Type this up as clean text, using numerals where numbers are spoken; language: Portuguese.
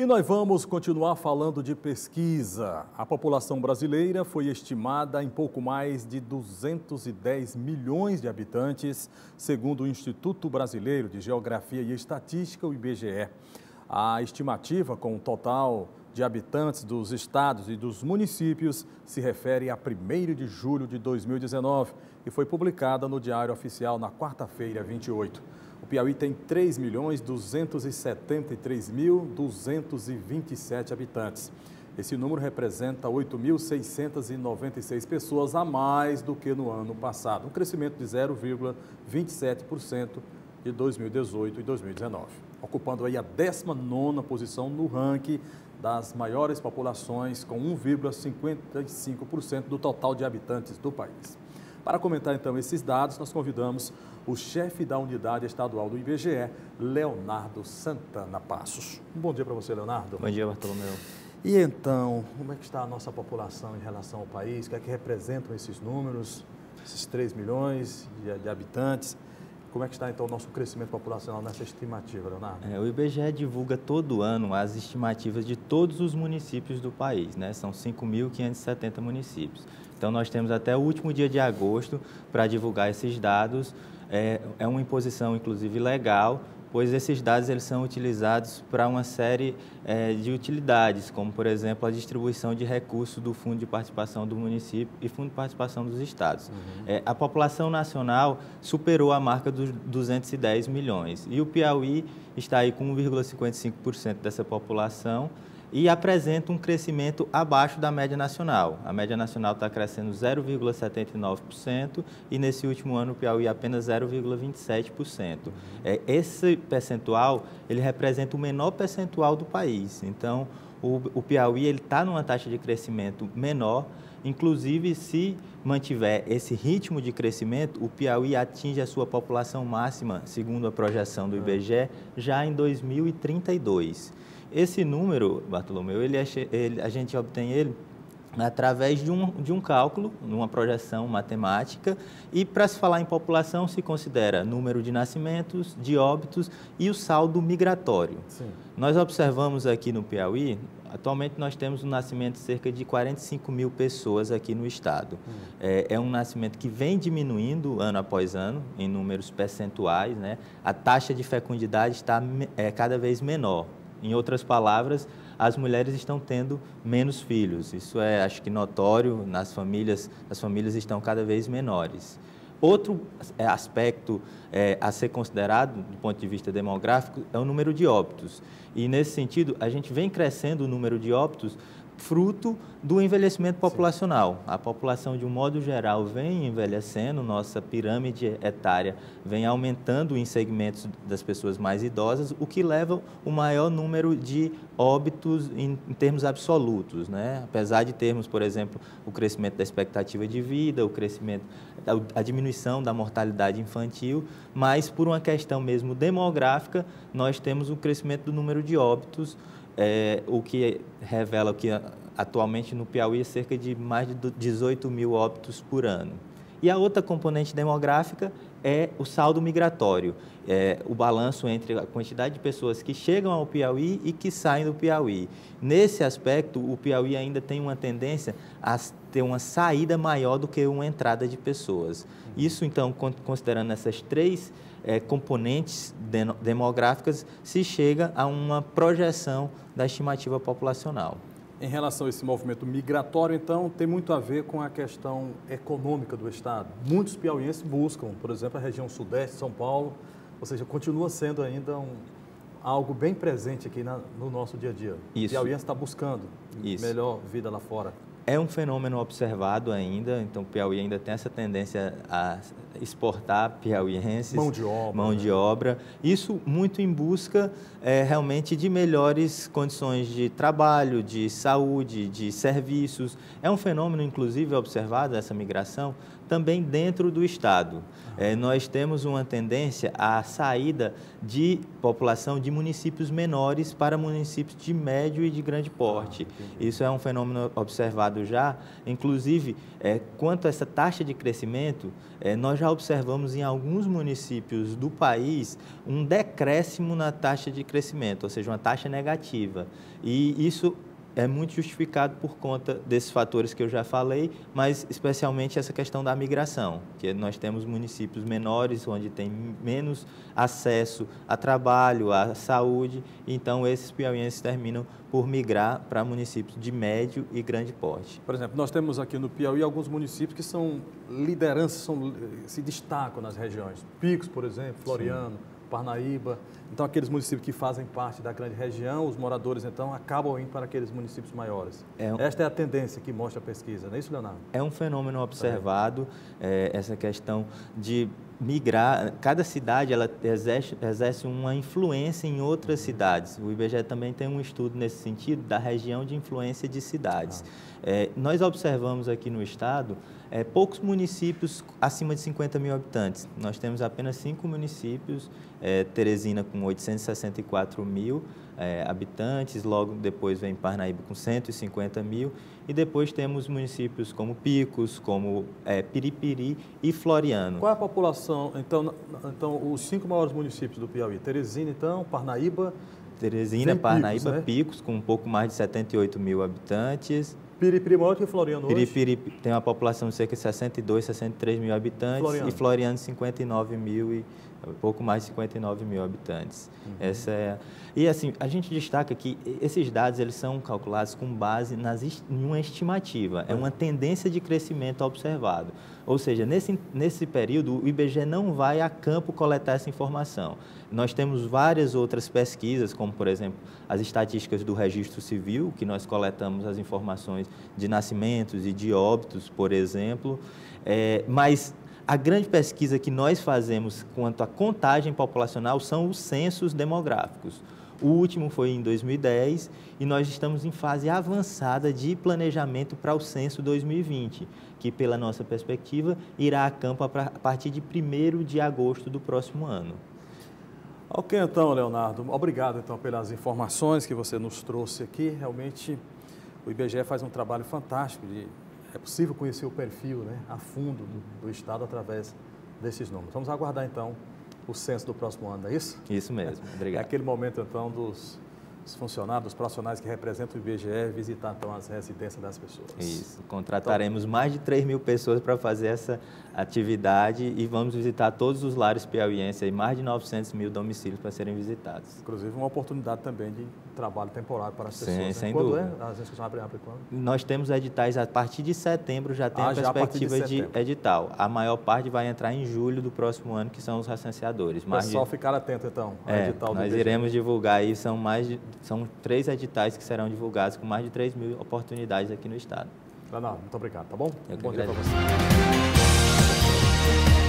nós vamos continuar falando de pesquisa. A população brasileira foi estimada em pouco mais de 210 milhões de habitantes, segundo o Instituto Brasileiro de Geografia e Estatística, o IBGE. A estimativa com o total de habitantes dos estados e dos municípios se refere a 1º de julho de 2019 e foi publicada no Diário Oficial na quarta-feira, 28. O Piauí tem 3.273.227 habitantes. Esse número representa 8.696 pessoas a mais do que no ano passado, um crescimento de 0,27% de 2018 e 2019, ocupando aí a 19ª posição no ranking das maiores populações, com 1,55% do total de habitantes do país. Para comentar então esses dados, nós convidamos o chefe da unidade estadual do IBGE, Leonardo Santana Passos. Um bom dia para você, Leonardo. Bom dia, Bartolomeu. E então, como é que está a nossa população em relação ao país? O que é que representam esses números, esses 3 milhões de habitantes? Como é que está, então, o nosso crescimento populacional nessa estimativa, Leonardo? O IBGE divulga todo ano as estimativas de todos os municípios do país, né? São 5.570 municípios. Então, nós temos até o último dia de agosto para divulgar esses dados. É uma imposição, inclusive, legal, pois esses dados eles são utilizados para uma série de utilidades, como, por exemplo, a distribuição de recursos do Fundo de Participação do município e Fundo de Participação dos estados. A população nacional superou a marca dos 210 milhões e o Piauí está aí com 1,55% dessa população e apresenta um crescimento abaixo da média nacional. A média nacional está crescendo 0,79% e nesse último ano o Piauí apenas 0,27%. Esse percentual, ele representa o menor percentual do país. Então, o Piauí está numa taxa de crescimento menor. Inclusive, se mantiver esse ritmo de crescimento, o Piauí atinge a sua população máxima, segundo a projeção do IBGE, já em 2032. Esse número, Bartolomeu, a gente obtém ele através de um cálculo, uma projeção matemática, e para se falar em população se considera número de nascimentos, de óbitos e o saldo migratório. Sim. Nós observamos aqui no Piauí, atualmente nós temos um nascimento de cerca de 45 mil pessoas aqui no estado. É um nascimento que vem diminuindo ano após ano, em números percentuais, né? A taxa de fecundidade está cada vez menor. Em outras palavras, as mulheres estão tendo menos filhos. Isso é, acho que, notório nas famílias, as famílias estão cada vez menores. Outro aspecto a ser considerado, do ponto de vista demográfico, é o número de óbitos. E, nesse sentido, a gente vem crescendo o número de óbitos fruto do envelhecimento populacional. A população, de um modo geral, vem envelhecendo, nossa pirâmide etária vem aumentando em segmentos das pessoas mais idosas, o que leva o maior número de óbitos em termos absolutos, né? Apesar de termos, por exemplo, o crescimento da expectativa de vida, a diminuição da mortalidade infantil, mas por uma questão mesmo demográfica, nós temos o crescimento do número de óbitos, o que revela que atualmente no Piauí é cerca de mais de 18 mil óbitos por ano. E a outra componente demográfica é o saldo migratório, o balanço entre a quantidade de pessoas que chegam ao Piauí e que saem do Piauí. Nesse aspecto, o Piauí ainda tem uma tendência a ter uma saída maior do que uma entrada de pessoas. Isso, então, considerando essas três componentes demográficas, se chega a uma projeção da estimativa populacional. Em relação a esse movimento migratório, então, tem muito a ver com a questão econômica do estado. Muitos piauienses buscam, por exemplo, a região sudeste, São Paulo, ou seja, continua sendo ainda algo bem presente aqui no nosso dia a dia. O piauiense está buscando melhor vida lá fora. É um fenômeno observado ainda, então o Piauí ainda tem essa tendência a exportar piauienses. Mão de obra. Isso muito em busca realmente de melhores condições de trabalho, de saúde, de serviços. É um fenômeno, inclusive, observado, essa migração, também dentro do estado. Nós temos uma tendência à saída de população de municípios menores para municípios de médio e de grande porte. Isso é um fenômeno observado observado já, inclusive, quanto a essa taxa de crescimento, nós já observamos em alguns municípios do país um decréscimo na taxa de crescimento, ou seja, uma taxa negativa. E isso é muito justificado por conta desses fatores que eu já falei, mas especialmente essa questão da migração, que nós temos municípios menores, onde tem menos acesso a trabalho, à saúde, então esses piauienses terminam por migrar para municípios de médio e grande porte. Por exemplo, nós temos aqui no Piauí alguns municípios que são lideranças, se destacam nas regiões. Picos, por exemplo, Floriano, sim, Parnaíba. Então, aqueles municípios que fazem parte da grande região, os moradores, então, acabam indo para aqueles municípios maiores. Esta é a tendência que mostra a pesquisa, não é isso, Leonardo? É um fenômeno observado, essa questão de migrar. Cada cidade ela exerce uma influência em outras cidades. O IBGE também tem um estudo nesse sentido, da região de influência de cidades. Nós observamos aqui no estado poucos municípios acima de 50 mil habitantes. Nós temos apenas 5 municípios, Teresina com 864 mil habitantes, logo depois vem Parnaíba com 150 mil, e depois temos municípios como Picos, como Piripiri e Floriano. Qual é a população, então os 5 maiores municípios do Piauí? Teresina, então, Parnaíba... Teresina, Parnaíba, Picos, né? Picos, com um pouco mais de 78 mil habitantes. Piripiri maior que Floriano hoje? Piripiri tem uma população de cerca de 62, 63 mil habitantes. Floriano. E Floriano 59 mil e pouco mais de 59 mil habitantes. E assim, a gente destaca que esses dados eles são calculados com base em uma estimativa, é uma tendência de crescimento observado. Ou seja, nesse período, o IBGE não vai a campo coletar essa informação. Nós temos várias outras pesquisas, como, por exemplo, as estatísticas do Registro Civil, que nós coletamos as informações de nascimentos e de óbitos, por exemplo, mas a grande pesquisa que nós fazemos quanto à contagem populacional são os censos demográficos. O último foi em 2010 e nós estamos em fase avançada de planejamento para o censo 2020, que, pela nossa perspectiva, irá a campo a partir de 1º de agosto do próximo ano. Ok, então, Leonardo. Obrigado, então, pelas informações que você nos trouxe aqui. Realmente, o IBGE faz um trabalho fantástico. É possível conhecer o perfil, né, a fundo do Estado através desses números. Vamos aguardar, então, o censo do próximo ano, não é isso? Isso mesmo. Obrigado. É aquele momento, então, dos funcionários, dos profissionais que representam o IBGE, visitar, então, as residências das pessoas. Isso. Contrataremos mais de 3 mil pessoas para fazer essa atividade e vamos visitar todos os lares piauienses, aí, mais de 900 mil domicílios para serem visitados. Inclusive, uma oportunidade também de trabalho temporário para as pessoas. Sim, né? sem quando dúvida. As inscrições abrem quando? Nós temos editais a partir de setembro, já tem a perspectiva de edital. A maior parte vai entrar em julho do próximo ano, que são os recenseadores. Pessoal, ficar atento, então, ao edital do nós IBGE. iremos divulgar aí, são 3 editais que serão divulgados com mais de 3 mil oportunidades aqui no estado. Leonardo, muito obrigado, tá bom? Eu Bom que dia para agradeço. você.